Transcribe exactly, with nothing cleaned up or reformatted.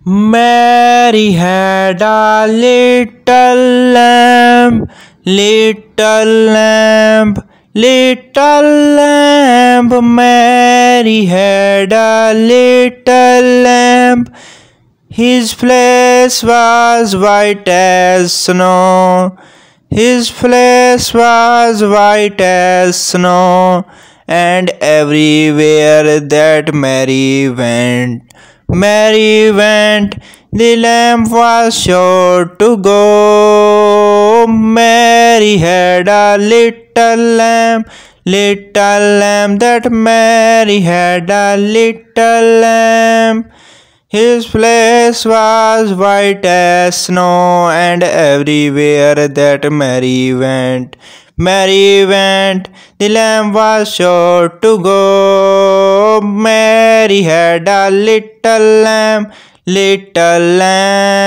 Mary had a little lamb, little lamb, little lamb. Mary had a little lamb. His flesh was white as snow. His flesh was white as snow. And everywhere that Mary went, Mary went, the lamb was sure to go. Mary had a little lamb, little lamb, that Mary had a little lamb. His flesh was white as snow, and everywhere that Mary went, Mary went, the lamb was sure to go. Mary had a little lamb, little lamb.